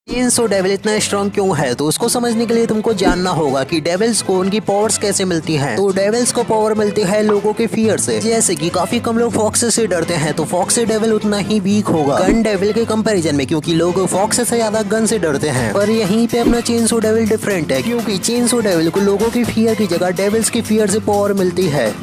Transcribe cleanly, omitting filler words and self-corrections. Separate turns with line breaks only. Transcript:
Chainsaw devil इतना strong क्यों है, तो उसको समझने के लिए तुमको जानना होगा कि डेविल्स को उनकी पावर्स कैसे मिलती हैं। तो डेविल्स को पावर मिलती है लोगों के फियर से। जैसे कि काफी कम लोग फॉक्सेस से डरते हैं, तो फॉक्स डेविल उतना ही वीक होगा गन डेविल के कंपैरिजन में, क्योंकि लोग फॉक्स से ज्यादा गन से डरते हैं। पर यहीं पे अपना चेनसो डेविल डिफरेंट है, क्योंकि चेनसो डेविल को लोगों की फियर की जगह डेविल्स की फियर से पावर मिलती है।